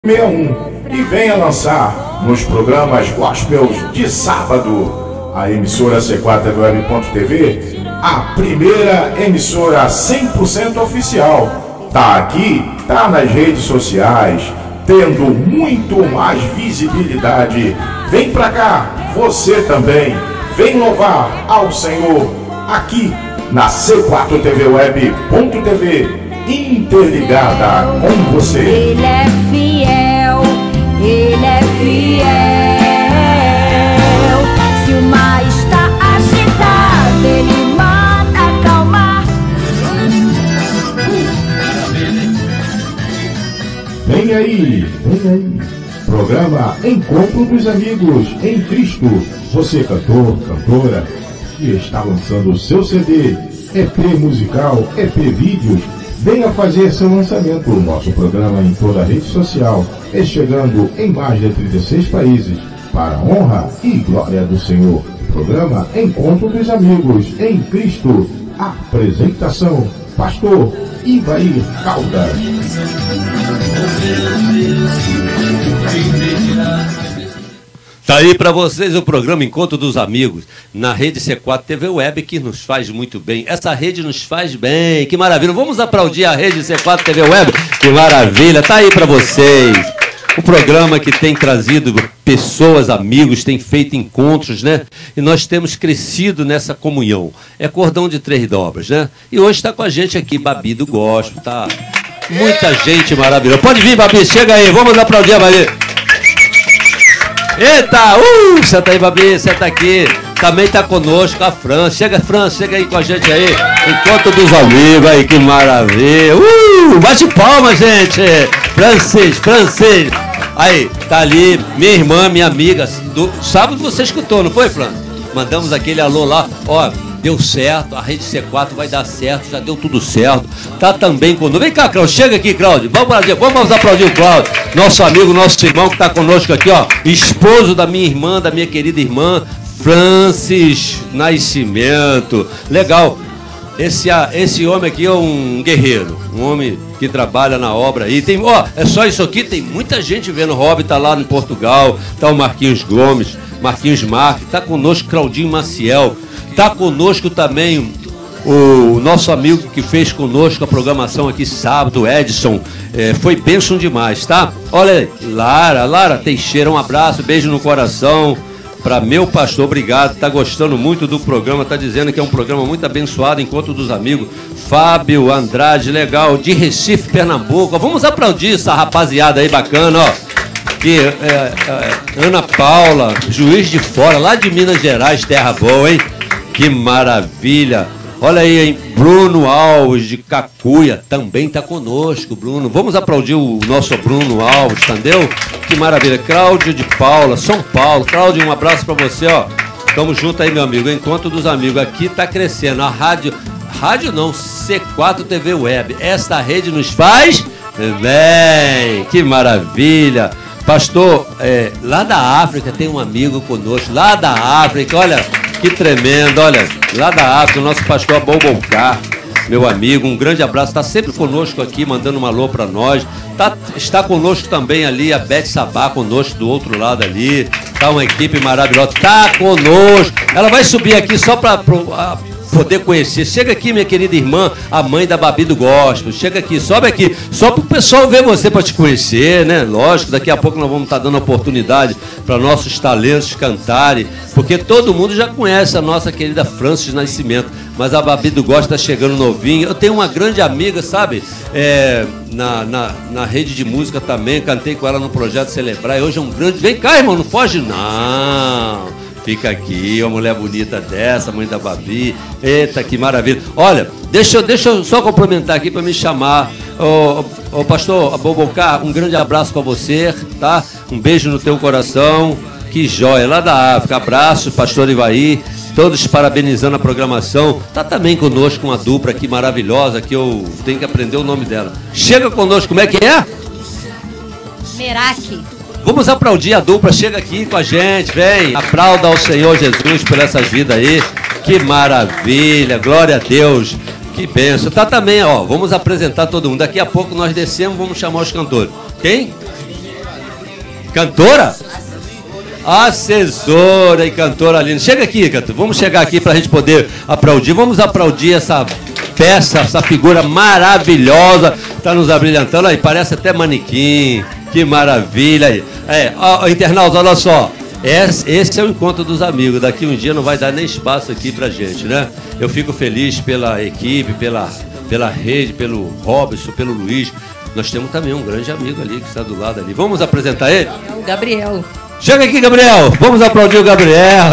61 e venha lançar nos programas gospels de sábado. A emissora C4TVWeb.tv, a primeira emissora 100% oficial. Tá aqui, tá nas redes sociais, tendo muito mais visibilidade. Vem pra cá, você também. Vem louvar ao Senhor aqui na C4TVWeb.tv, interligada com você. Ele é fiel, ele é fiel. Se o mar está agitado, ele manda acalmar. Vem aí, vem aí. Programa Encontro dos Amigos em Cristo. Você, cantor, cantora, que está lançando o seu CD, EP musical, EP vídeos, venha fazer seu lançamento. Nosso programa em toda a rede social é chegando em mais de 36 países, para a honra e glória do Senhor. Programa Encontro dos Amigos em Cristo. Apresentação: Pastor Ivair Caldas. Tá aí para vocês o programa Encontro dos Amigos, na rede C4 TV Web, que nos faz muito bem. Essa rede nos faz bem, que maravilha. Vamos aplaudir a rede C4 TV Web, que maravilha. Tá aí para vocês. O programa que tem trazido pessoas, amigos, tem feito encontros, né? E nós temos crescido nessa comunhão. É cordão de 3 dobras, né? E hoje está com a gente aqui, Babi do Gospel, tá? Muita gente maravilhosa. Pode vir, Babi, chega aí. Vamos aplaudir a Babi. Eita, senta aí, Babi, senta aqui. Também tá conosco a Fran. Chega aí com a gente aí. Encontro dos Amigos aí, que maravilha. Bate palma, gente. Francês. Aí, tá ali, minha irmã, minha amiga. Sábado você escutou, não foi, Fran? Mandamos aquele alô lá. Ó, deu certo, a rede C4 vai dar certo, já deu tudo certo. Tá também conosco. Vem cá, Cláudio, chega aqui, Cláudio. Vamos aplaudir o Cláudio, nosso amigo, nosso irmão que tá conosco aqui, ó. Esposo da minha irmã, da minha querida irmã, Francis Nascimento. Legal. Esse homem aqui é um guerreiro, um homem que trabalha na obra aí. Tem, é só isso aqui, tem muita gente vendo. O Rob tá lá em Portugal, tá o Marquinhos Gomes, Marquinhos Marques, tá conosco Claudinho Maciel. Tá conosco também o nosso amigo que fez conosco a programação aqui sábado, Edson. Foi bênção demais, tá? Olha aí, Lara Teixeira, um abraço, beijo no coração para meu pastor, obrigado. Tá gostando muito do programa, tá dizendo que é um programa muito abençoado, Encontro dos Amigos. Fábio Andrade, legal, de Recife, Pernambuco. Vamos aplaudir essa rapaziada aí bacana, ó. Que Ana Paula, Juiz de Fora, lá de Minas Gerais, terra boa, hein? Que maravilha! Olha aí, hein? Bruno Alves, de Cacuia, também está conosco, Bruno. Vamos aplaudir o nosso Bruno Alves, entendeu? Que maravilha. Cláudio de Paula, São Paulo. Cláudio, um abraço para você, ó. Tamo junto aí, meu amigo. Encontro dos Amigos. Aqui tá crescendo. A rádio não, C4 TV Web. Esta rede nos faz bem. Que maravilha. Pastor, lá da África tem um amigo conosco, lá da África, olha, que tremendo, olha, lá da África, o nosso pastor Abobolcar, meu amigo, um grande abraço, está sempre conosco aqui, mandando um alô para nós, está conosco também ali a Beth Sabá, conosco do outro lado ali, tá uma equipe maravilhosa, tá conosco, ela vai subir aqui só para poder conhecer. Chega aqui, minha querida irmã, a mãe da Babi do Gospel. Chega aqui, sobe aqui. Só para o pessoal ver você, para te conhecer, né? Lógico, daqui a pouco nós vamos estar dando oportunidade para nossos talentos cantarem, porque todo mundo já conhece a nossa querida Francis Nascimento, mas a Babi do Gospel está chegando novinha. Eu tenho uma grande amiga, sabe? Na rede de música também, cantei com ela no Projeto Celebrar, e hoje é um grande... Vem cá, irmão, não foge, não. Fica aqui, uma mulher bonita dessa, mãe da Babi. Eita, que maravilha. Olha, deixa eu só complementar aqui para me chamar. Ô pastor Abobolcar, um grande abraço para você, tá? Um beijo no teu coração. Que joia, lá da África. Abraço, pastor Ivair. Todos parabenizando a programação. Tá também conosco uma dupla aqui maravilhosa, que eu tenho que aprender o nome dela. Chega conosco, como é que é? Meraki. Vamos aplaudir a dupla, chega aqui com a gente, vem. Aplauda ao Senhor Jesus por essas vidas aí. Que maravilha, glória a Deus. Que benção. Tá também, ó, vamos apresentar todo mundo. Daqui a pouco nós descemos, vamos chamar os cantores. Quem? Cantora? Assessora e cantora linda. Chega aqui, cantor. Vamos chegar aqui pra gente poder aplaudir. Vamos aplaudir essa peça, essa figura maravilhosa. Tá nos abrilhantando aí, parece até manequim. Que maravilha aí. Internauta, olha só. Esse é o encontro dos amigos. Daqui um dia não vai dar nem espaço aqui pra gente, né? Eu fico feliz pela equipe, pela rede, pelo Robson, pelo Luiz. Nós temos também um grande amigo ali que está do lado ali. Vamos apresentar ele? É o Gabriel. Chega aqui, Gabriel. Vamos aplaudir o Gabriel.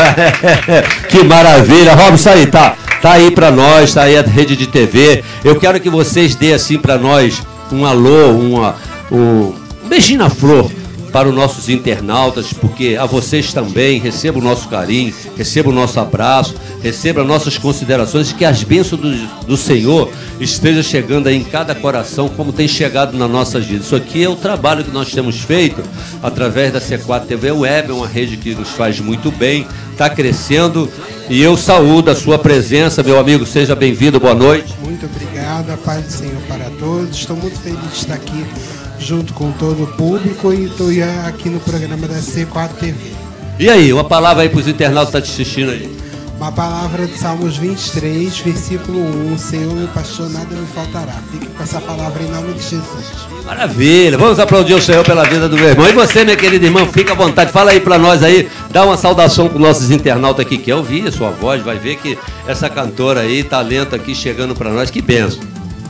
Que maravilha. Robson, aí, tá aí pra nós, tá aí a rede de TV. Eu quero que vocês dêem assim pra nós um alô, um beijinho na flor para os nossos internautas, porque a vocês também recebam o nosso carinho, recebam o nosso abraço, recebam as nossas considerações e que as bênçãos do Senhor estejam chegando aí em cada coração, como tem chegado nas nossas vidas. Isso aqui é o trabalho que nós temos feito através da C4 TV Web, é uma rede que nos faz muito bem, está crescendo e eu saúdo a sua presença, meu amigo, seja bem-vindo, boa noite. Muito obrigado, a paz do Senhor para todos, estou muito feliz de estar aqui junto com todo o público e estou aqui no programa da C4 TV. E aí, uma palavra aí para os internautas que estão te assistindo aí. Uma palavra de Salmos 23, versículo 1, o Senhor meu pastor, nada me faltará. Fique com essa palavra em nome de Jesus. Maravilha, vamos aplaudir o Senhor pela vida do meu irmão. E você, minha querida irmã, fica à vontade, fala aí para nós aí, dá uma saudação para os nossos internautas aqui, que ouvir a sua voz, vai ver que essa cantora aí, talento aqui chegando para nós, que benção.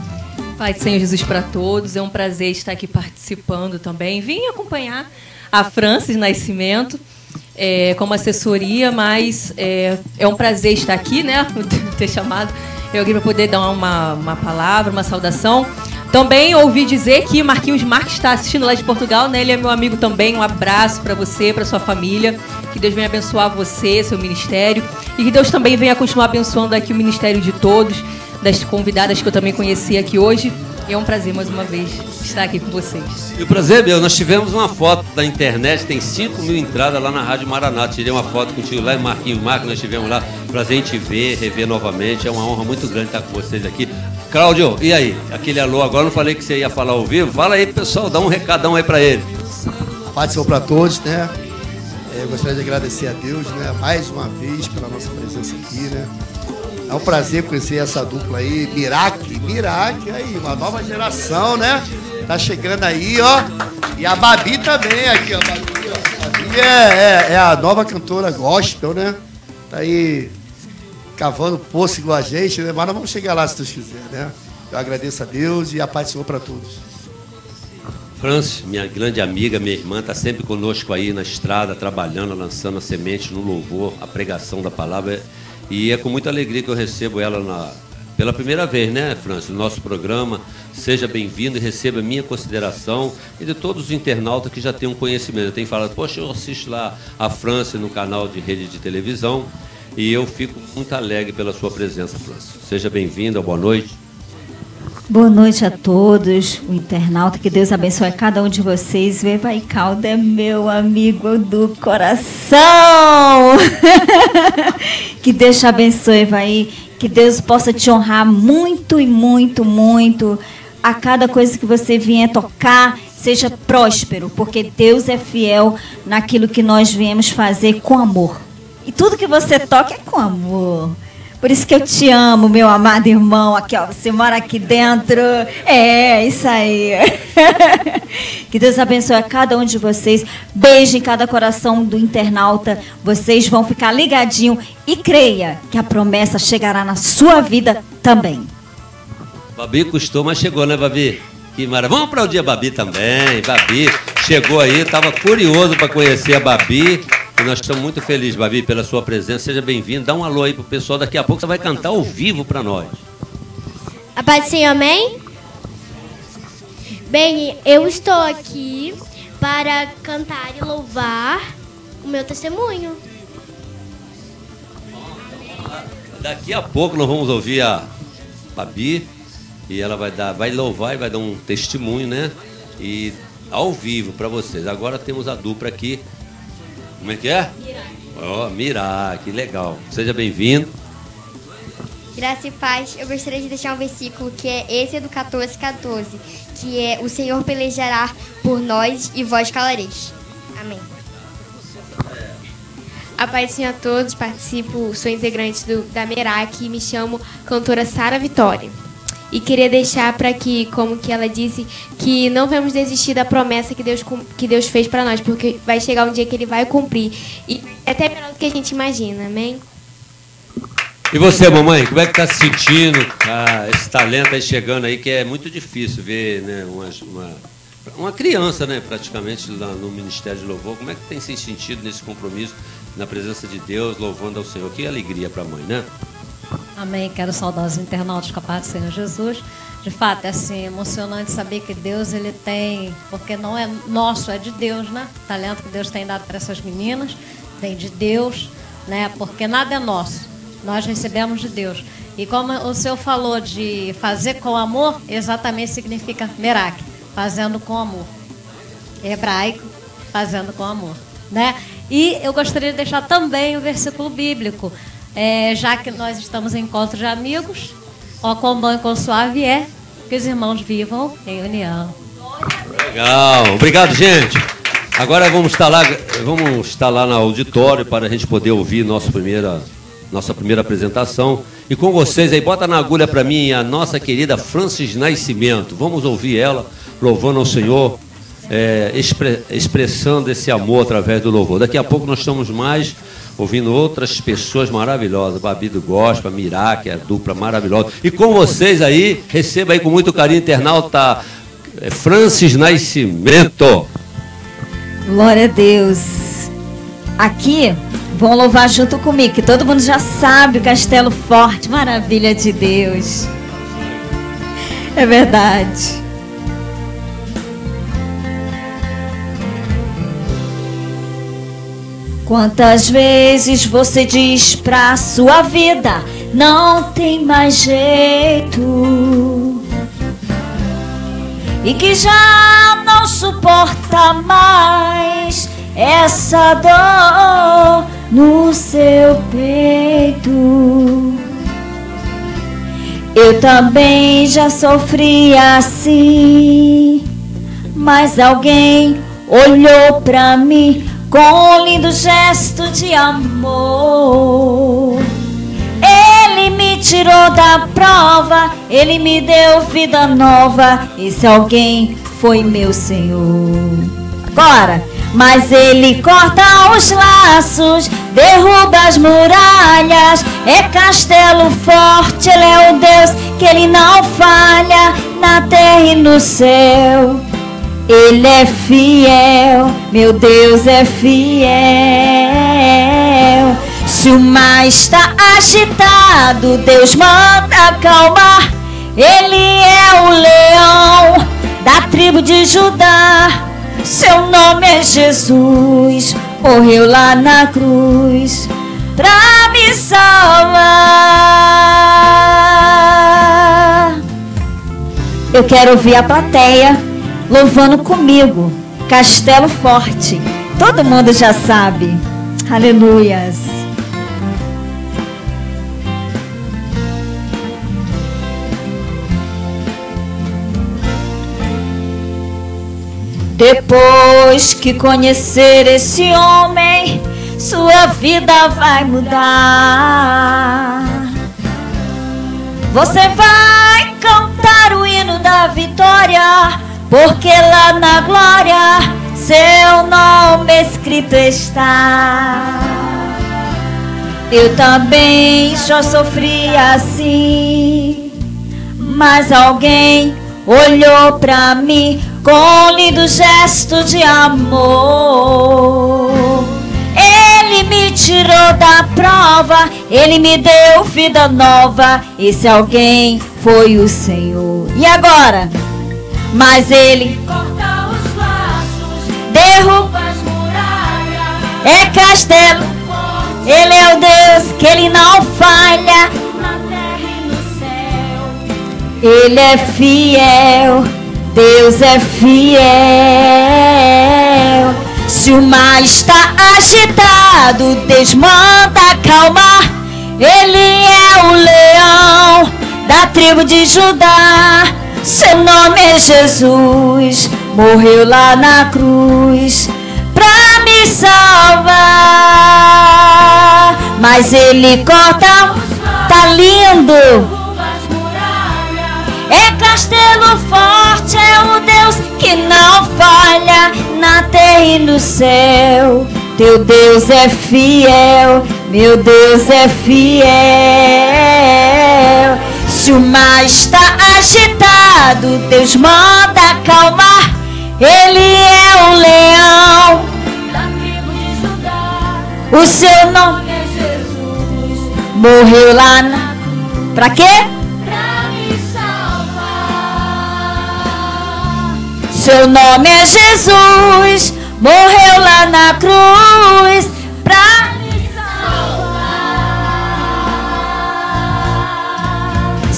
Pai do Senhor Jesus para todos, é um prazer estar aqui participando também. Vim acompanhar a Francis Nascimento como assessoria, mas é um prazer estar aqui, né? Ter chamado eu aqui para poder dar uma palavra, uma saudação. Também ouvi dizer que Marquinhos Marques está assistindo lá de Portugal, né? Ele é meu amigo também. Um abraço para você, para sua família. Que Deus venha abençoar você, seu ministério. E que Deus também venha continuar abençoando aqui o ministério de todos, das convidadas que eu também conheci aqui hoje. E é um prazer, mais uma vez, estar aqui com vocês. E o prazer é meu, nós tivemos uma foto da internet, tem 5 mil entradas lá na Rádio Maraná. Tirei uma foto contigo lá em Marquinhos Marques, nós tivemos lá. Prazer em te ver, rever novamente. É uma honra muito grande estar com vocês aqui. Cláudio, e aí? Aquele alô agora, não falei que você ia falar ao vivo? Fala aí, pessoal, dá um recadão aí pra ele. Paz do Senhor para todos, né? Eu gostaria de agradecer a Deus, né? Mais uma vez pela nossa presença aqui, né? É um prazer conhecer essa dupla aí, Miraque, aí, uma nova geração, né? Tá chegando aí, ó. E a Babi também aqui, ó. Babi é a nova cantora gospel, né? Tá aí cavando poço igual a gente, né? Mas nós vamos chegar lá se Deus quiser, né? Eu agradeço a Deus e a paz do Senhor para todos. Francis, minha grande amiga, minha irmã, está sempre conosco aí na estrada, trabalhando, lançando a semente no louvor, a pregação da palavra. E é com muita alegria que eu recebo ela pela primeira vez, né, Francis, no nosso programa. Seja bem-vindo e receba a minha consideração e de todos os internautas que já têm um conhecimento. Eu tenho falado, poxa, eu assisto lá a Francis no canal de rede de televisão e eu fico muito alegre pela sua presença, Francis. Seja bem-vindo, boa noite. Boa noite a todos, o internauta, que Deus abençoe cada um de vocês. Veva e Calda é meu amigo do coração. Que Deus te abençoe, vai, que Deus possa te honrar muito e muito, muito. A cada coisa que você vier tocar, seja próspero, porque Deus é fiel naquilo que nós viemos fazer com amor. E tudo que você toca é com amor. Por isso que eu te amo, meu amado irmão. Aqui, ó, você mora aqui dentro. É, isso aí. Que Deus abençoe a cada um de vocês. Beijo em cada coração do internauta. Vocês vão ficar ligadinho e creia que a promessa chegará na sua vida também. Babi custou, mas chegou, né, Babi? Que maravilha. Vamos aplaudir a Babi também. Babi chegou aí, estava curioso para conhecer a Babi. E nós estamos muito felizes, Babi, pela sua presença. Seja bem-vindo. Dá um alô aí pro pessoal. Daqui a pouco você vai cantar ao vivo para nós. A paz do Senhor, amém? Bem, eu estou aqui para cantar e louvar o meu testemunho. Daqui a pouco nós vamos ouvir a Babi. E ela vai louvar e vai dar um testemunho, né? E ao vivo para vocês. Agora temos a dupla aqui. Como é que é? Miraque, que legal. Seja bem-vindo. Graça e paz. Eu gostaria de deixar um versículo que é esse do 14:14, que é: o Senhor pelejará por nós e vós calareis. Amém. A paz do Senhor a todos, participo, sou integrante da Merak e me chamo cantora Sara Vitória. E queria deixar para que, como que ela disse, que não vamos desistir da promessa que Deus fez para nós, porque vai chegar um dia que Ele vai cumprir. E é até melhor do que a gente imagina, amém? E você, mamãe, como é que está se sentindo? Esse talento aí chegando aí, que é muito difícil ver, né, uma criança, né, praticamente, lá no Ministério de Louvor. Como é que tem se sentido nesse compromisso, na presença de Deus, louvando ao Senhor? Que alegria para a mãe, né? Amém. Quero saudar os internautas com a paz do Senhor Jesus. De fato, é assim, emocionante saber que Deus, Ele tem, porque não é nosso, é de Deus, né? O talento que Deus tem dado para essas meninas, vem de Deus, né? Porque nada é nosso, nós recebemos de Deus. E como o Senhor falou de fazer com amor, exatamente significa Merak, fazendo com amor. Hebraico, fazendo com amor, né? E eu gostaria de deixar também o versículo bíblico. Já que nós estamos em encontro de amigos, ó, quão bom e quão suave é que os irmãos vivam em união. Legal, obrigado, gente. Agora vamos estar lá no auditório para a gente poder ouvir nossa primeira apresentação. E com vocês aí, bota na agulha para mim a nossa querida Francis Nascimento. Vamos ouvir ela louvando ao Senhor, expressando esse amor através do louvor. Daqui a pouco nós estamos mais ouvindo outras pessoas maravilhosas, Babi do Gospel, a Merak, a dupla maravilhosa. E com vocês aí, receba aí com muito carinho, internauta Francis Nascimento. Glória a Deus. Aqui, vão louvar junto comigo, que todo mundo já sabe o Castelo Forte, maravilha de Deus. É verdade. Quantas vezes você diz pra sua vida, não tem mais jeito, e que já não suporta mais essa dor no seu peito. Eu também já sofri assim, mas alguém olhou pra mim com um lindo gesto de amor. Ele me tirou da prova, Ele me deu vida nova. Esse alguém foi meu Senhor. Agora, mas Ele corta os laços, derruba as muralhas. É castelo forte, Ele é o Deus que Ele não falha, na terra e no céu. Ele é fiel, meu Deus é fiel. Se o mar está agitado, Deus manda acalmar. Ele é o leão da tribo de Judá. Seu nome é Jesus, morreu lá na cruz pra me salvar. Eu quero ouvir a plateia louvando comigo, Castelo Forte. Todo mundo já sabe. Aleluias. Depois que conhecer esse homem, sua vida vai mudar. Você vai cantar o hino da vitória, porque lá na glória seu nome escrito está. Eu também já sofri assim, mas alguém olhou pra mim com um lindo gesto de amor. Ele me tirou da prova, Ele me deu vida nova. Esse alguém foi o Senhor. E agora? Mas Ele corta os laços, derruba as muralhas. É castelo forte, Ele é o Deus que Ele não falha, na terra e no céu. Ele é fiel, Deus é fiel. Se o mar está agitado, Deus manda acalmar. Ele é o leão da tribo de Judá. Seu nome é Jesus, morreu lá na cruz pra mas ele corta. Tá lindo. É castelo forte, é o Deus que não falha na terra e no céu. Teu Deus é fiel, meu Deus é fiel. Se o mar está agitado, Deus manda acalmar. Ele é o leão da tribo de Judá. O seu nome é Jesus. Morreu lá na... Pra quê? Pra me salvar. Seu nome é Jesus. Morreu lá na cruz pra me salvar.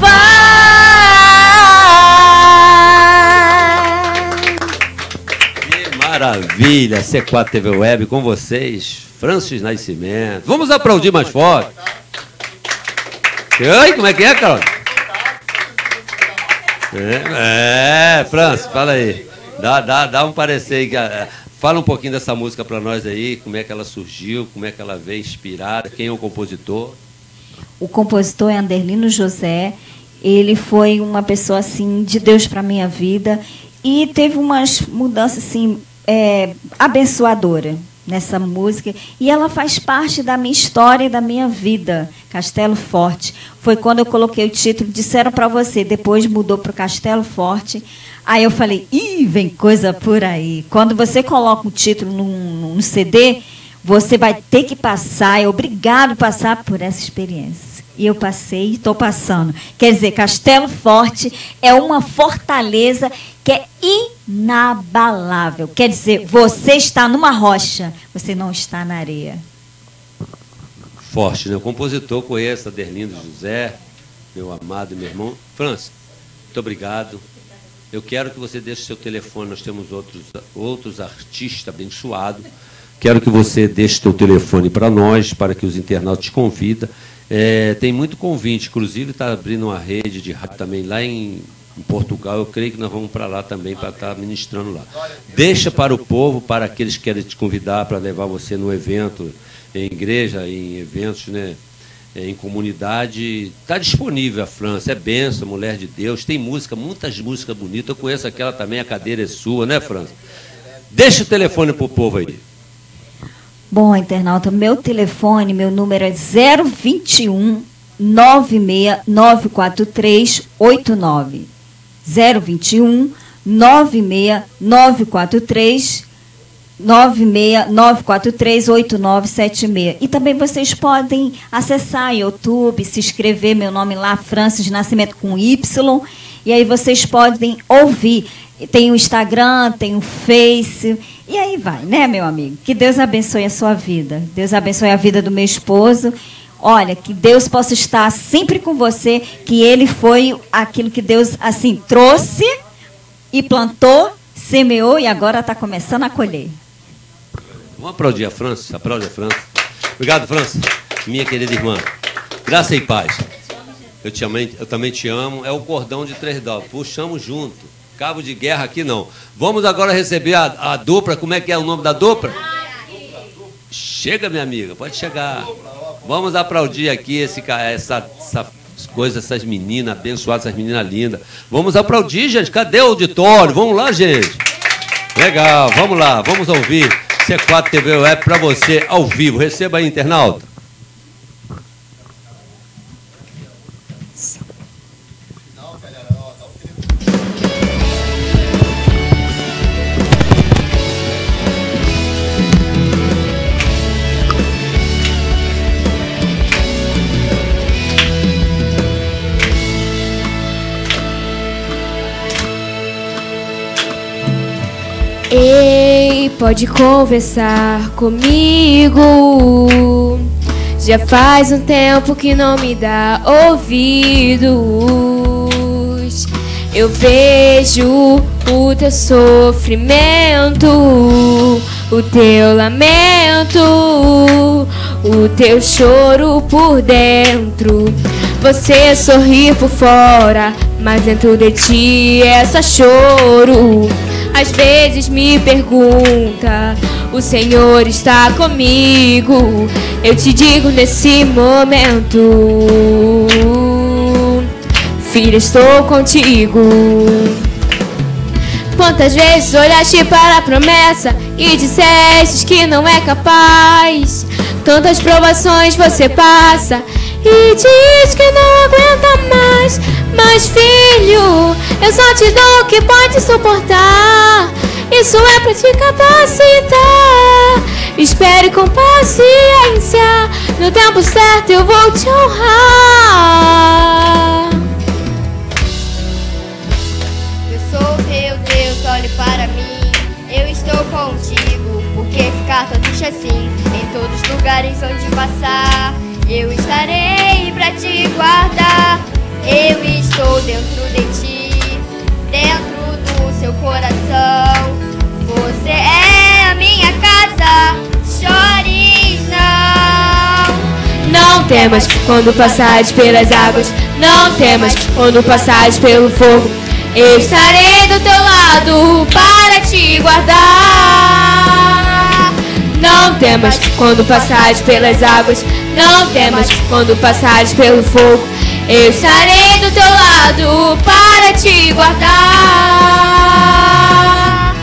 Salvar. Que maravilha! C4 TV Web com vocês, Francis Nascimento. Vamos aplaudir mais forte. Oi, como é que é, Carol? Francis, fala aí. Dá um parecer aí. Fala um pouquinho dessa música para nós aí, como é que ela surgiu, como é que ela veio inspirada, quem é o compositor? O compositor é Anderlino José. Ele foi uma pessoa assim de Deus para minha vida e teve umas mudanças assim abençoadoras nessa música, e ela faz parte da minha história e da minha vida. Castelo Forte foi quando eu coloquei o título. Disseram para você, depois mudou para o Castelo Forte. Aí eu falei, vem coisa por aí. Quando você coloca o título num CD, você vai ter que passar, é obrigado a passar por essa experiência. E eu passei e estou passando. Quer dizer, Castelo Forte é uma fortaleza que é inabalável. Quer dizer, você está numa rocha, você não está na areia. Forte, né? O compositor conhece Aderlindo José, meu amado e meu irmão. Francis, muito obrigado. Eu quero que você deixe seu telefone, nós temos outros artistas abençoados. Quero que você deixe seu telefone para nós, para que os internautas te convidem. Tem muito convite, inclusive está abrindo uma rede de rádio também lá em Portugal. Eu creio que nós vamos para lá também para estar ministrando lá. Deixa para o povo, para aqueles que querem te convidar para levar você no evento, em igreja, em eventos, né? Em comunidade. Está disponível a França, é benção, mulher de Deus, tem música, muitas músicas bonitas. Eu conheço aquela também, A Cadeira é Sua, né, França? Deixa o telefone para o povo aí. Bom, internauta, meu telefone, meu número é 021 96 943 89. 021 96 943 8976. E também vocês podem acessar o YouTube, se inscrever, meu nome lá, Francis Nascimento com Y, e aí vocês podem ouvir. Tem o Instagram, tem o Face, e aí vai, né, meu amigo? Que Deus abençoe a sua vida. Deus abençoe a vida do meu esposo. Olha, que Deus possa estar sempre com você, que ele foi aquilo que Deus, assim, trouxe e plantou, semeou e agora está começando a colher. Vamos aplaudir a França, aplaude a França. Obrigado, França, minha querida irmã. Graça e paz. Eu também te amo. É o cordão de 3 dólares. Puxamos junto. Cabo de guerra aqui não. Vamos agora receber a dupla. Como é que é o nome da dupla? Chega, minha amiga, pode chegar. Vamos aplaudir aqui essa coisa, essas meninas abençoadas, essas meninas lindas. Vamos aplaudir, gente. Cadê o auditório? Vamos lá, gente. Legal, vamos lá, vamos ouvir. C4 TV Web para você ao vivo. Receba aí, internauta. Ei, pode conversar comigo. Já faz um tempo que não me dá ouvidos. Eu vejo o teu sofrimento, o teu lamento, o teu choro por dentro. Você sorri por fora, mas dentro de ti é só choro. às vezes me pergunta, o Senhor está comigo. Eu te digo nesse momento, filha, estou contigo. Quantas vezes olhaste para a promessa e disseste que não é capaz? Tantas provações você passa e diz que não aguenta mais. Mas filho, eu só te dou o que pode suportar. Isso é pra te capacitar. Espere com paciência, no tempo certo eu vou te honrar. Eu sou teu Deus, olhe para mim. Eu estou contigo, por que ficar tão triste assim? Em todos os lugares onde passar, eu estarei pra te guardar. Eu estou dentro de ti, dentro do seu coração. Você é a minha casa, chores não. Não temas quando passares pelas águas, não temas quando passares pelo fogo. Eu estarei do teu lado para te guardar. Não temas quando passares pelas águas, não temas quando passares pelo fogo. Eu estarei do teu lado para te guardar.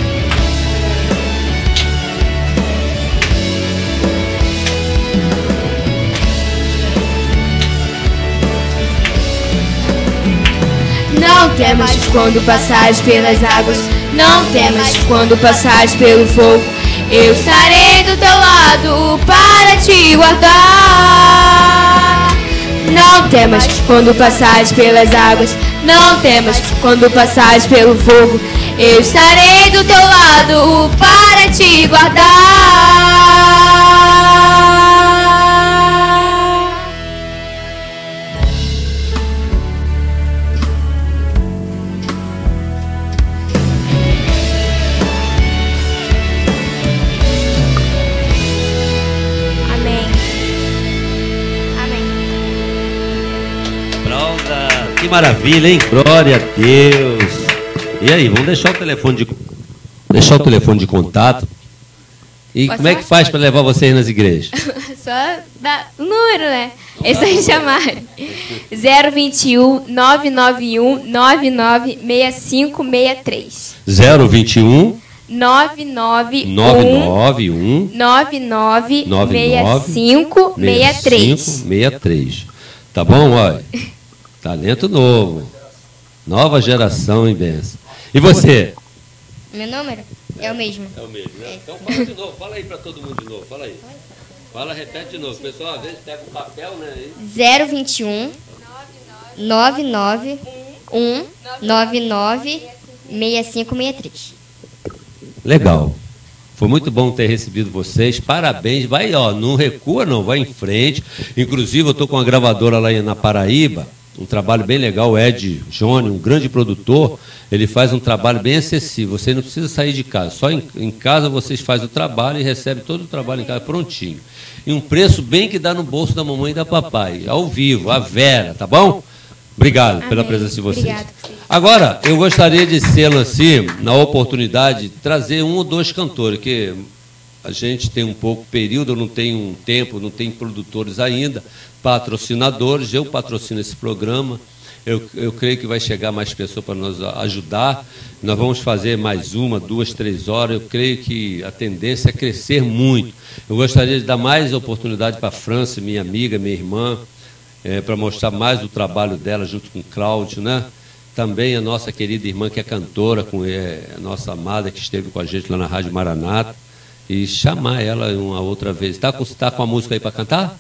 Não temas quando passares pelas águas, não temas quando passares pelo fogo. Eu estarei do teu lado para te guardar. Não temas quando passares pelas águas, não temas quando passares pelo fogo. Eu estarei do teu lado para te guardar. Que maravilha, hein? Glória a Deus. E aí, vamos deixar o telefone de contato. E como é que faz para levar vocês nas igrejas? Só dá o número, né? É só chamar. 021 991 996563. 021 991 996563. Tá bom? Olha. Talento novo. Nova geração em bênção. E você? Meu número é o mesmo. É o mesmo, né? Então fala de novo. Fala aí para todo mundo de novo. Fala aí. Fala, repete de novo. Pessoal, às vezes pega um papel, né? 021 991 996563. Legal. Foi muito bom ter recebido vocês. Parabéns. Vai, ó, não recua não, vai em frente. Inclusive, eu estou com uma gravadora lá na Paraíba. Um trabalho bem legal, o Ed Johnny, um grande produtor, ele faz um trabalho bem acessível. Você não precisa sair de casa, só em casa vocês fazem o trabalho e recebem todo o trabalho em casa prontinho. E um preço bem que dá no bolso da mamãe e da papai, ao vivo, a Vera, tá bom? Obrigado pela presença de vocês. Obrigado. Agora, eu gostaria de ser assim, na oportunidade, trazer um ou dois cantores, que a gente tem um pouco período, não tem um tempo, não tem produtores ainda, patrocinadores, eu patrocino esse programa, eu creio que vai chegar mais pessoas para nos ajudar, nós vamos fazer mais 1, 2, 3 horas, eu creio que a tendência é crescer muito. Eu gostaria de dar mais oportunidade para a França, minha amiga, minha irmã, para mostrar mais o trabalho dela junto com o Cláudio, né? Também a nossa querida irmã que é cantora, a nossa amada que esteve com a gente lá na Rádio Maranata, e chamar ela uma outra vez. Está com a música aí para cantar?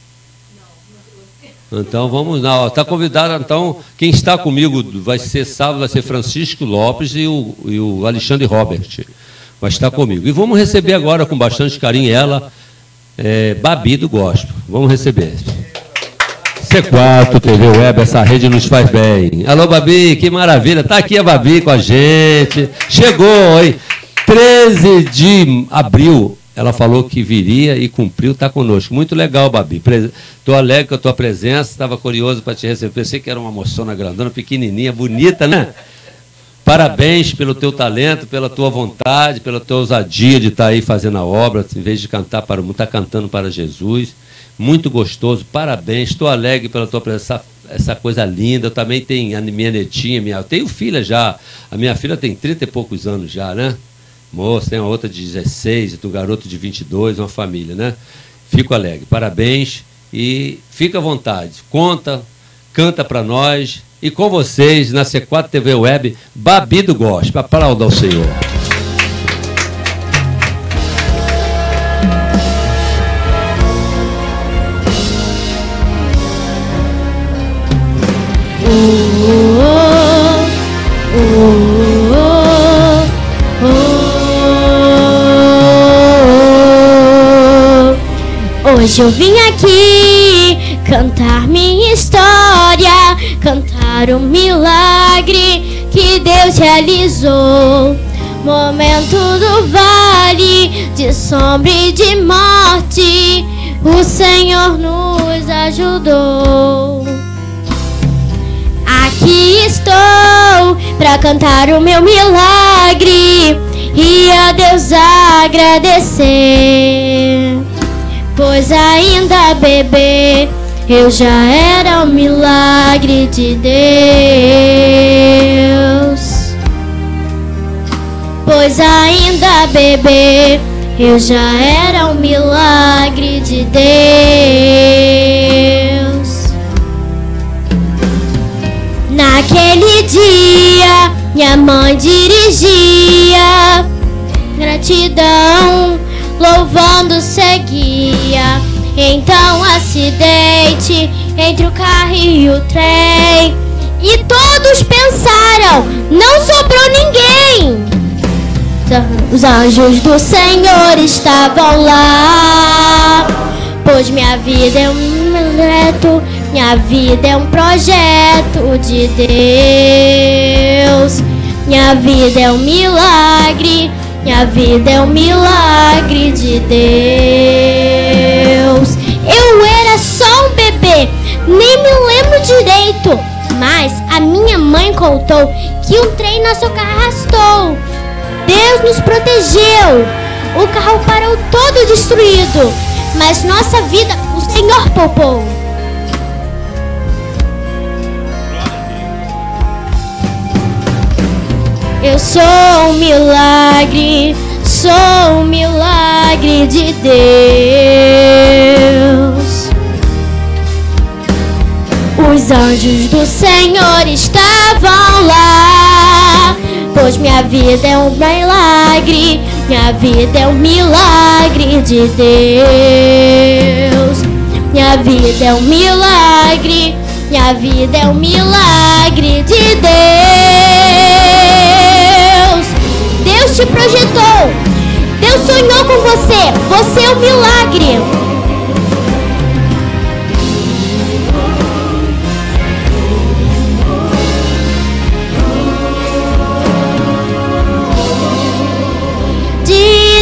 Então vamos lá, está convidado. Então, quem está comigo vai ser sábado, vai ser Francisco Lopes e o Alexandre Robert. Vai estar comigo. E vamos receber agora com bastante carinho ela, Babi do Gospel. Vamos receber. C4 TV Web, essa rede nos faz bem. Alô, Babi, que maravilha. Está aqui a Babi com a gente. Chegou, hein? 13 de abril. Ela falou que viria e cumpriu, está conosco. Muito legal, Babi. Estou alegre com a tua presença, estava curioso para te receber. Pensei que era uma moçona grandona, pequenininha, bonita, né? Parabéns pelo teu talento, pela tua vontade, pela tua ousadia de estar aí fazendo a obra, em vez de cantar para o mundo, está cantando para Jesus. Muito gostoso, parabéns, estou alegre pela tua presença, essa coisa linda. Eu também tenho a minha netinha, eu tenho filha já, a minha filha tem 30 e poucos anos já, né? Moça, tem uma outra de 16, um garoto de 22, uma família, né? Fico alegre, parabéns e fica à vontade, canta para nós. E com vocês, na C4 TV Web, Babi do Gospel. Aplauda ao Senhor. Hoje eu vim aqui cantar minha história, cantar o milagre que Deus realizou. Momento do vale de sombra e de morte, o Senhor nos ajudou. Aqui estou para cantar o meu milagre e a Deus agradecer. Pois ainda bebê, eu já era um milagre de Deus. Pois ainda bebê, eu já era um milagre de Deus. Naquele dia, minha mãe dirigia, gratidão louvando seguia. Então acidente entre o carro e o trem, e todos pensaram, não sobrou ninguém. Os anjos do Senhor estavam lá, pois minha vida é um projeto, minha vida é um projeto de Deus. Minha vida é um milagre, minha vida é um milagre de Deus. Eu era só um bebê, nem me lembro direito, mas a minha mãe contou que um trem nosso carro arrastou. Deus nos protegeu, o carro parou todo destruído, mas nossa vida o Senhor poupou. Eu sou um milagre de Deus. Os anjos do Senhor estavam lá, pois minha vida é um milagre, minha vida é um milagre de Deus. Minha vida é um milagre, minha vida é um milagre de Deus. Deus te projetou, Deus sonhou com você, você é um milagre. De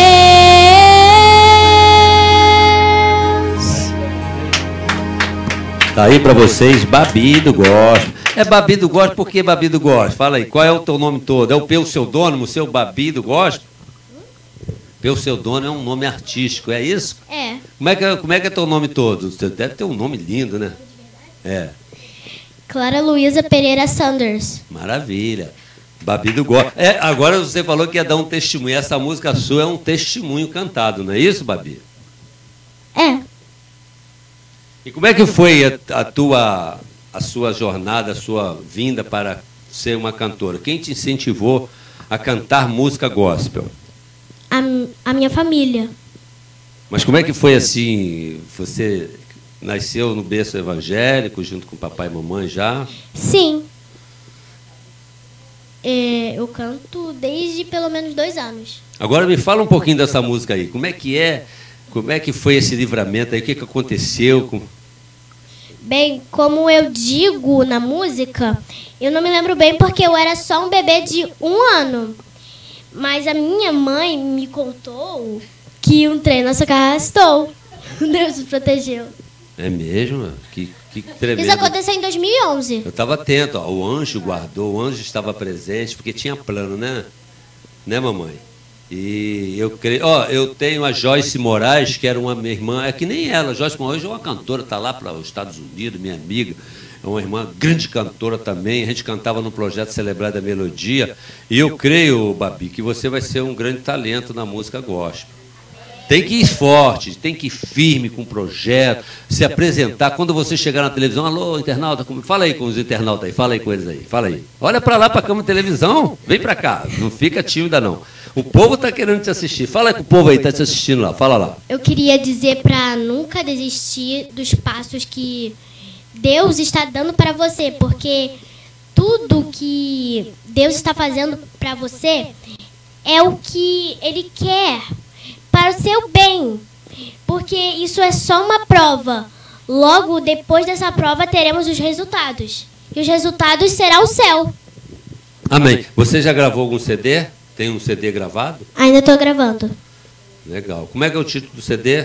Deus. Tá aí pra vocês, Babi do Gospel. É Babi do Gospel, por que Babi do Gospel? Fala aí, qual é o teu nome todo? É o pseudônimo, o seu Babi do Gospel? Pseudônimo é um nome artístico, é isso? É. Como é que é teu nome todo? Você deve ter um nome lindo, né? É. Clara Luísa Pereira Sanders. Maravilha. Babi do Gospel. Agora você falou que ia dar um testemunho. Essa música sua é um testemunho cantado, não é isso, Babi? É. E como é que foi a sua jornada, a sua vinda para ser uma cantora? Quem te incentivou a cantar música gospel? A minha família. Mas como é que foi assim? Você nasceu no berço evangélico, junto com papai e mamãe já? Sim. Eu canto desde pelo menos 2 anos. Agora me fala um pouquinho dessa música aí. Como é que é? Como é que foi esse livramento aí? O que aconteceu? Bem, como eu digo na música, eu não me lembro bem porque eu era só um bebê de 1 ano. Mas a minha mãe me contou que um trem nosso carro arrastou. Deus nos protegeu. É mesmo? Que tremendo. Isso aconteceu em 2011. Eu estava atento, ó, o anjo guardou, o anjo estava presente, porque tinha plano, né? Né, mamãe? E eu creio. Ó, eu tenho a Joyce Moraes, que era uma minha irmã, é que nem ela, Joyce Moraes é uma cantora, está lá para os Estados Unidos, minha amiga, é uma irmã grande cantora também, a gente cantava no projeto Celebrar da Melodia, e eu creio, Babi, que você vai ser um grande talento na música gospel. Tem que ir forte, tem que ir firme com o projeto, se apresentar. Quando você chegar na televisão, alô, internauta, fala aí com os internautas aí, fala aí com eles aí, fala aí. Olha para lá, para a câmera de televisão, vem para cá, não fica tímida não. O povo está querendo te assistir, fala aí com o povo aí, está te assistindo lá, fala lá. Eu queria dizer para nunca desistir dos passos que Deus está dando para você, porque tudo que Deus está fazendo para você é o que Ele quer. Para o seu bem, porque isso é só uma prova. Logo, depois dessa prova, teremos os resultados. E os resultados será o céu. Amém. Você já gravou algum CD? Tem um CD gravado? Ainda estou gravando. Legal. Como é que é o título do CD?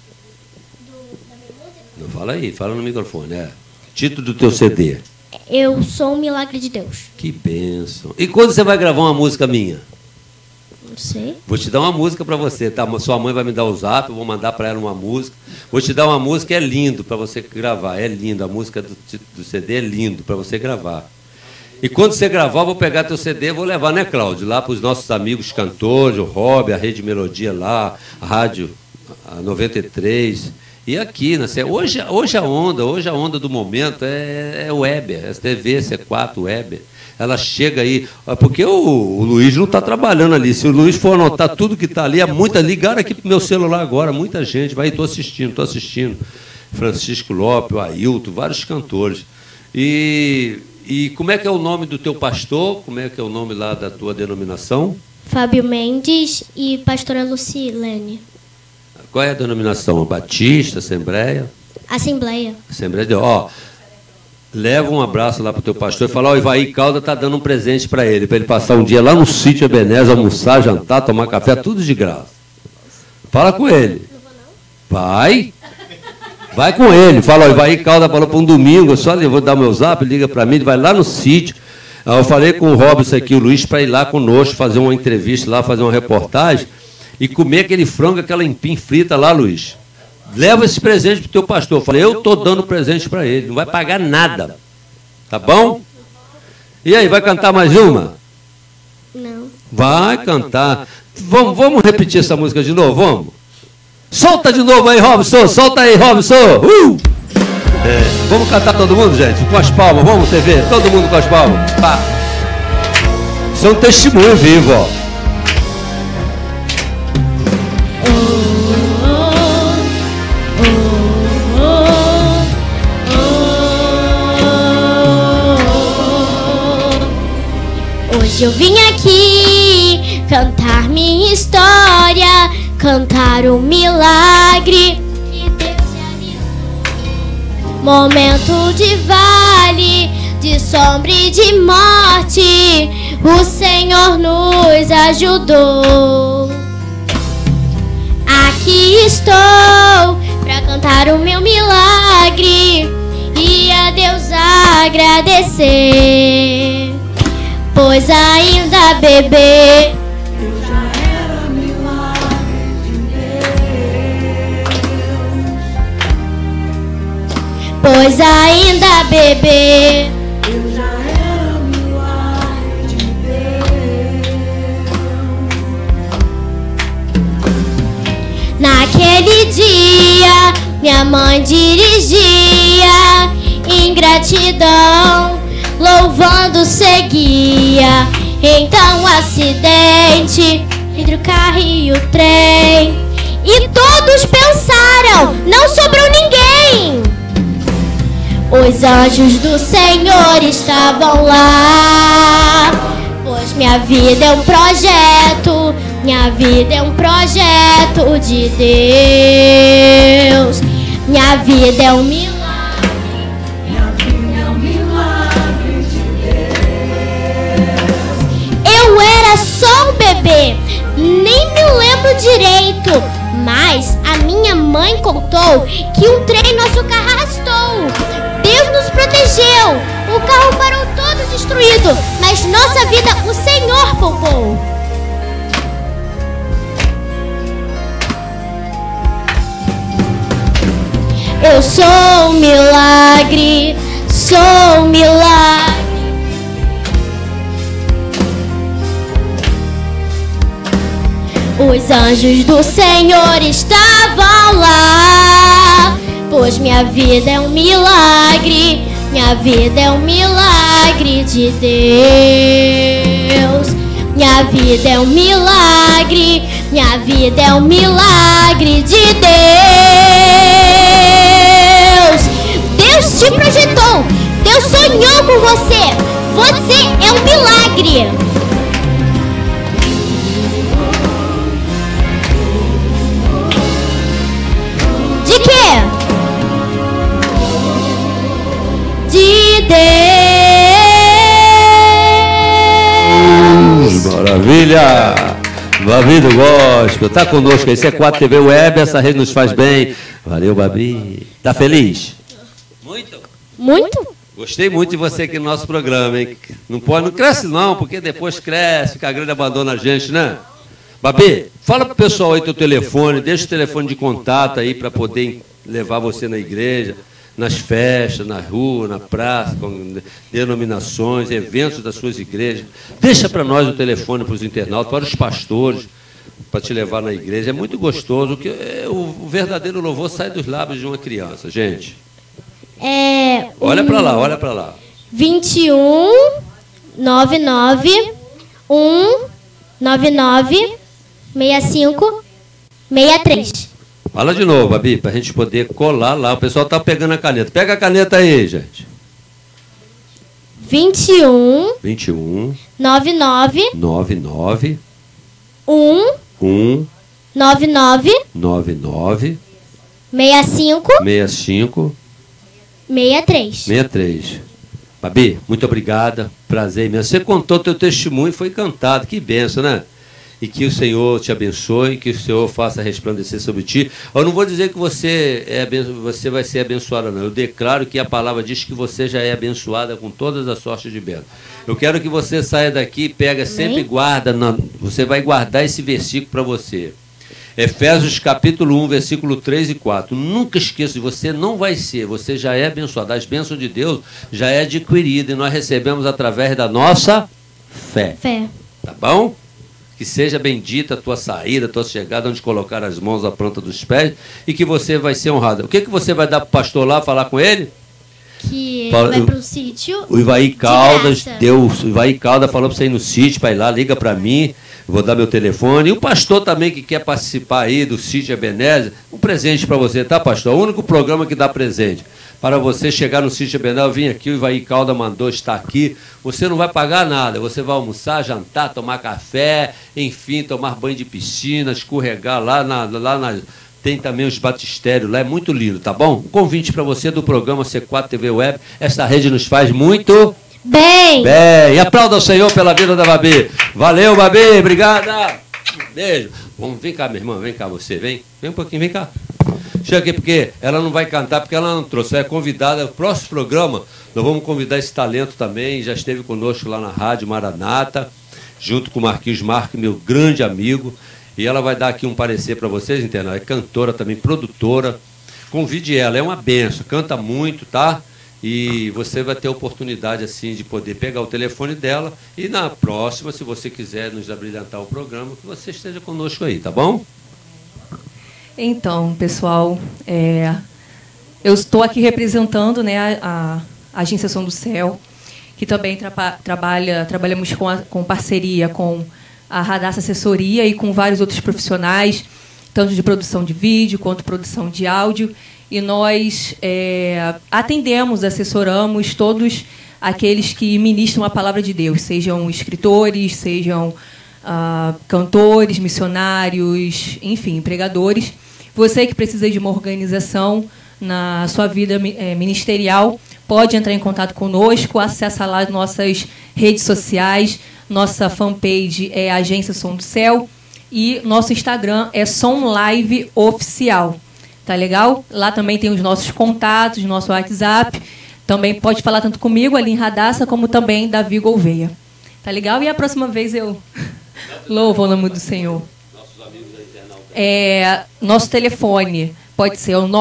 Não, fala aí, fala no microfone. Título do teu CD. Eu sou um milagre de Deus. Que bênção. E quando você vai gravar uma música minha? Não sei. Vou te dar uma música para você, tá? Sua mãe vai me dar o zap, eu vou mandar para ela uma música. Vou te dar uma música, é lindo para você gravar, é lindo. A música do CD é lindo para você gravar. E quando você gravar, eu vou pegar teu CD e vou levar, né, Cláudio? Lá para os nossos amigos cantores, o Rob, a Rede Melodia lá, a Rádio a 93. E aqui, né? Hoje a onda do momento é Weber, é TV, C4, Weber. Ela chega aí, porque o Luiz não está trabalhando ali. Se o Luiz for anotar tudo que está ali, ligaram aqui para o meu celular agora, muita gente. Vai, estou assistindo. Francisco Lopes, o Ailton, vários cantores. E como é que é o nome do teu pastor? Como é que é o nome lá da tua denominação? Fábio Mendes e pastora Lucilene. Qual é a denominação? Batista, Assembleia? Assembleia. Assembleia de... Ó, leva um abraço lá para o teu pastor e fala, ó, o Ivaí Calda está dando um presente para ele passar um dia lá no sítio Ebenezer, almoçar, jantar, tomar café, tudo de graça. Fala com ele. Vai com ele. Fala, ó, o Ivaí Calda falou para um domingo, eu vou dar meu zap, liga para mim, ele vai lá no sítio. Eu falei com o Robson aqui, o Luiz, para ir lá conosco, fazer uma entrevista lá, fazer uma reportagem e comer aquele frango, aquela empim frita lá, Luiz. Leva esse presente para o teu pastor. Eu falei, eu estou dando presente para ele, não vai pagar nada. Tá bom? E aí, vai cantar mais uma? Não. Vai cantar. Vamos repetir essa música de novo, vamos? Solta de novo aí, Robson. Solta aí, Robson. Vamos cantar todo mundo, gente? Com as palmas, vamos, TV? Todo mundo com as palmas. Pá. Isso é um testemunho vivo, ó. Hoje eu vim aqui cantar minha história, cantar o milagre que Deus realizou. Momento de vale, de sombra e de morte, o Senhor nos ajudou. Aqui estou para cantar o meu milagre e a Deus agradecer. Pois ainda bebê, eu já era milagre de Deus. Pois ainda bebê, eu já era milagre de Deus. Naquele dia, minha mãe dirigia em gratidão, louvando seguia. Então um acidente entre o carro e o trem, e todos pensaram, não sobrou ninguém. Os anjos do Senhor estavam lá, pois minha vida é um projeto, minha vida é um projeto de Deus. Minha vida é um milagre. Eu era só um bebê, nem me lembro direito, mas a minha mãe contou que um trem nosso carro arrastou. Deus nos protegeu, o carro parou todo destruído, mas nossa vida o Senhor poupou. Eu sou um milagre, sou um milagre. Os anjos do Senhor estavam lá, pois minha vida é um milagre, minha vida é um milagre de Deus. Minha vida é um milagre, minha vida é um milagre de Deus. Deus te projetou, Deus sonhou com você, você é um milagre. De quê? De Deus. Maravilha! Babi do Gospel, tá conosco aí, C4 TV Web, essa rede nos faz bem. Valeu, Babi. Tá feliz? Muito. Muito? Gostei muito de você aqui no nosso programa, hein? Não cresce não, porque depois cresce, fica grande, abandona a gente, né? Babi, fala pro pessoal aí teu telefone, deixa o telefone de contato aí para poder levar você na igreja, nas festas, na rua, na praça, com denominações, eventos das suas igrejas. Deixa para nós o telefone para os internautas, para os pastores, para te levar na igreja. É muito gostoso, que o verdadeiro louvor sai dos lábios de uma criança, gente. Olha para lá, olha para lá. 21 99 199 65 63. Fala de novo, Babi, para a gente poder colar lá. O pessoal tá pegando a caneta. Pega a caneta aí, gente. 21 99 1 99 65 63. Babi, muito obrigada. Prazer imenso. Você contou teu testemunho e foi cantado. Que benção, né? E que o Senhor te abençoe, que o Senhor faça resplandecer sobre ti. Eu não vou dizer que você vai ser abençoada, não. Eu declaro que a palavra diz que você já é abençoada com todas as sortes de bênção. Eu quero que você saia daqui, pega sempre e guarda. Você vai guardar esse versículo para você. Efésios capítulo 1, versículo 3 e 4. Nunca esqueça, você não vai ser, você já é abençoado. As bênçãos de Deus já é adquirida e nós recebemos através da nossa fé. Tá bom? Que seja bendita a tua saída, a tua chegada, onde colocar as mãos à planta dos pés, e que você vai ser honrado. O que você vai dar para o pastor lá, falar com ele? Que ele vai para o sítio. O Ivaí Caldas falou para você ir no sítio, para ir lá, liga para mim, vou dar meu telefone. E o pastor também que quer participar aí do sítio Ebenezer, um presente para você, tá, pastor? O único programa que dá presente. Para você chegar no sítio Ebenezer, vim aqui, o Ivaí Calda mandou estar aqui. Você não vai pagar nada, você vai almoçar, jantar, tomar café, enfim, tomar banho de piscina, escorregar lá tem também os batistérios lá, é muito lindo, tá bom? Um convite para você do programa C4 TV Web. Essa rede nos faz muito bem. E aplauda o Senhor pela vida da Babi. Valeu, Babi, obrigada. Beijo. Vem cá, minha irmã, vem cá você, vem um pouquinho, vem cá. Chega aqui, porque ela não vai cantar, porque ela não trouxe. Ela é convidada. No próximo programa, nós vamos convidar esse talento também. Já esteve conosco lá na Rádio Maranata, junto com o Marquinhos Marques, meu grande amigo. E ela vai dar aqui um parecer para vocês, entendeu? É cantora também, produtora. Convide ela, é uma benção, canta muito, tá? E você vai ter a oportunidade, assim, de poder pegar o telefone dela. E na próxima, se você quiser nos abrilhantar o programa, que você esteja conosco aí, tá bom? Então, pessoal, eu estou aqui representando, né, a Agência Som do Céu, que também trabalhamos com parceria com a Radassa Assessoria e com vários outros profissionais, tanto de produção de vídeo quanto produção de áudio. E nós atendemos, assessoramos todos aqueles que ministram a palavra de Deus, sejam escritores, sejam cantores, missionários, enfim, pregadores. Você que precisa de uma organização na sua vida ministerial, pode entrar em contato conosco, acessa lá as nossas redes sociais. Nossa fanpage é Agência Som do Céu e nosso Instagram é Som Live Oficial. Tá legal? Lá também tem os nossos contatos, nosso WhatsApp. Também pode falar tanto comigo, Aline Radassa, como também Davi Gouveia. Tá legal? E a próxima vez eu louvo o nome do Senhor. Nosso telefone pode ser o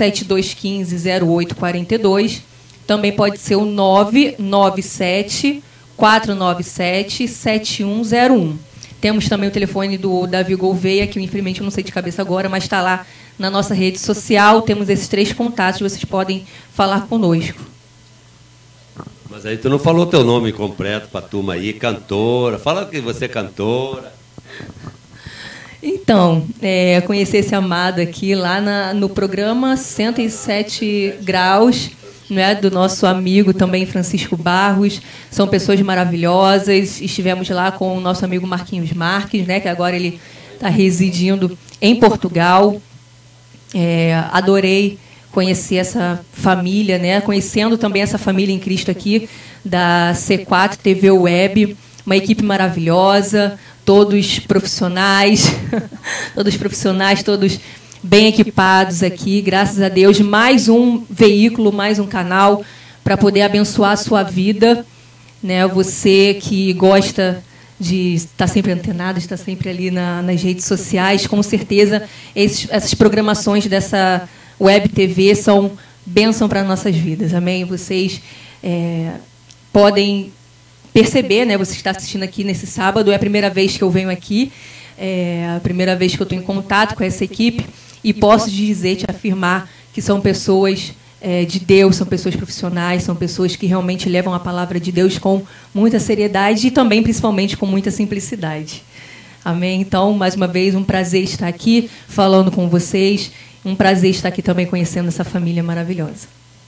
97215-0842. Também pode ser o 997-497-7101. Temos também o telefone do Davi Gouveia, que infelizmente eu não sei de cabeça agora, mas está lá na nossa rede social. Temos esses 3 contatos, vocês podem falar conosco. Mas aí tu não falou teu nome completo para a turma aí, cantora. Fala que você é cantora. Então, conheci esse amado aqui lá no programa 107 Graus, né, do nosso amigo também Francisco Barros. São pessoas maravilhosas. Estivemos lá com o nosso amigo Marquinhos Marques, né, que agora ele está residindo em Portugal. Adorei conhecer essa família, né, conhecendo também essa família em Cristo aqui da C4 TV Web, uma equipe maravilhosa, todos profissionais, todos bem equipados aqui, graças a Deus. Mais um veículo, mais um canal para poder abençoar a sua vida, né? Você que gosta de estar sempre antenado, estar sempre ali nas redes sociais, com certeza essas programações dessa Web TV são bênção para nossas vidas, amém? Vocês podem perceber, né? Você está assistindo aqui nesse sábado, é a primeira vez que eu venho aqui, é a primeira vez que eu estou em contato com essa equipe, e posso dizer, te afirmar que são pessoas de Deus, são pessoas profissionais, são pessoas que realmente levam a palavra de Deus com muita seriedade e também, principalmente, com muita simplicidade. Amém? Então, mais uma vez, um prazer estar aqui falando com vocês, um prazer estar aqui também conhecendo essa família maravilhosa.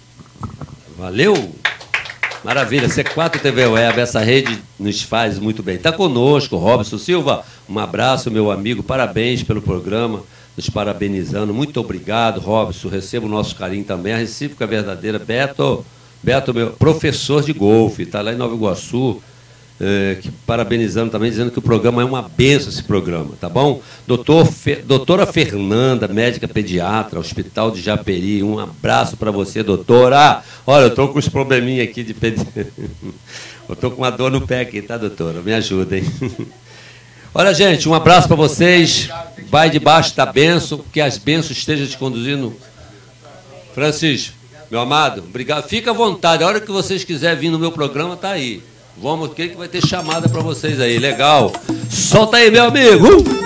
Valeu! Maravilha, C4 TV Web, essa rede nos faz muito bem. Está conosco, Robson Silva, um abraço, meu amigo, parabéns pelo programa, nos parabenizando. Muito obrigado, Robson, recebo o nosso carinho também, a recíproca verdadeira. Beto, meu professor de golfe, está lá em Nova Iguaçu, parabenizando também, dizendo que o programa é uma benção, esse programa, tá bom? Doutora Fernanda, médica pediatra, Hospital de Japeri, um abraço para você, doutora. Olha, eu estou com uns probleminha aqui de pediatra. Eu estou com uma dor no pé aqui, tá, doutora? Me ajuda, hein? Olha, gente, um abraço para vocês. Vai debaixo da bênção, que as bênçãos estejam te conduzindo. Francisco, meu amado, obrigado. Fica à vontade, a hora que vocês quiserem vir no meu programa, tá aí. Vamos, que vai ter chamada para vocês aí, legal. Solta aí, meu amigo.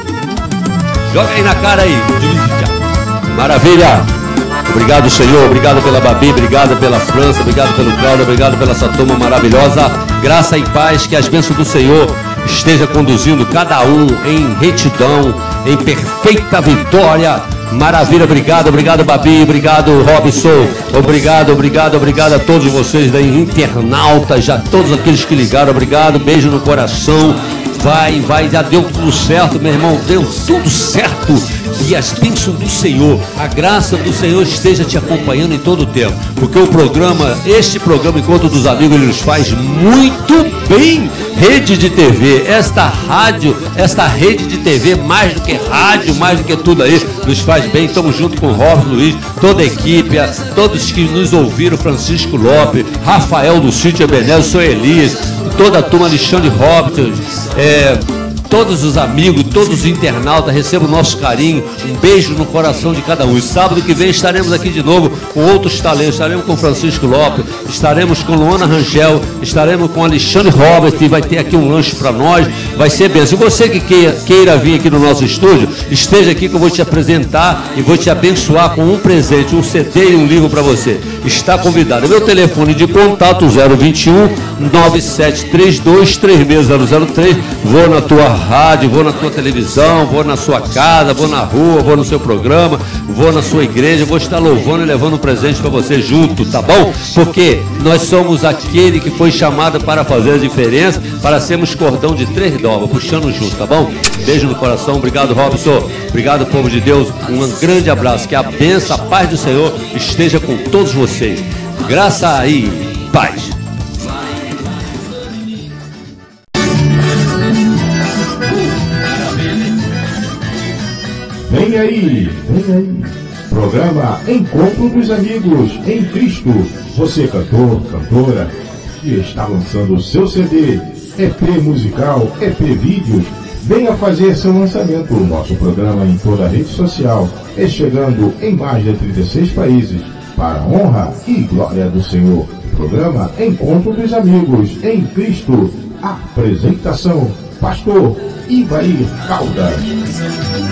Joga aí na cara aí. Maravilha. Obrigado, Senhor. Obrigado pela Babi, obrigado pela França, obrigado pelo Cláudio, obrigado pela essa turma maravilhosa. Graça e paz, que as bênçãos do Senhor esteja conduzindo cada um em retidão, em perfeita vitória. Maravilha, obrigado, Babi, obrigado, Robson, obrigado a todos vocês da internauta, já todos aqueles que ligaram, obrigado, beijo no coração. Vai, já deu tudo certo, meu irmão, deu tudo certo. E as bênçãos do Senhor, a graça do Senhor esteja te acompanhando em todo o tempo. Porque este programa, Encontro dos Amigos, ele nos faz muito bem. Rede de TV, esta rede de TV, mais do que rádio, mais do que tudo aí, nos faz bem. Estamos junto com o Robson Luiz, toda a equipe, todos que nos ouviram, Francisco Lopes, Rafael do Sítio Ebenezer, sou Elias, toda a turma, Alexandre Robson, todos os amigos, todos os internautas, recebam o nosso carinho, um beijo no coração de cada um. E sábado que vem estaremos aqui de novo com outros talentos, estaremos com Francisco Lopes, estaremos com Luana Rangel, estaremos com Alexandre Robert, e vai ter aqui um lanche para nós, vai ser bem. Se você que queira vir aqui no nosso estúdio, esteja aqui que eu vou te apresentar e vou te abençoar com um presente, um CD e um livro para você. Está convidado. Meu telefone de contato 021 9732 3603. Vou na tua rádio, vou na tua televisão, vou na sua casa, vou na rua, vou no seu programa, vou na sua igreja, vou estar louvando e levando um presente para você junto, tá bom? Porque nós somos aquele que foi chamado para fazer a diferença, para sermos cordão de 3 dobras, puxando junto, tá bom? Beijo no coração, obrigado, Robson, obrigado, povo de Deus, um grande abraço, que a bênção, a paz do Senhor esteja com todos vocês. Graça e paz. Vem aí, Programa Encontro dos Amigos em Cristo. Você, cantor, cantora, que está lançando o seu CD, EP musical, EP vídeos, venha fazer seu lançamento. O nosso programa em toda a rede social é chegando em mais de 36 países, para a honra e glória do Senhor. Programa Encontro dos Amigos em Cristo. Apresentação: Pastor Ivair Caldas.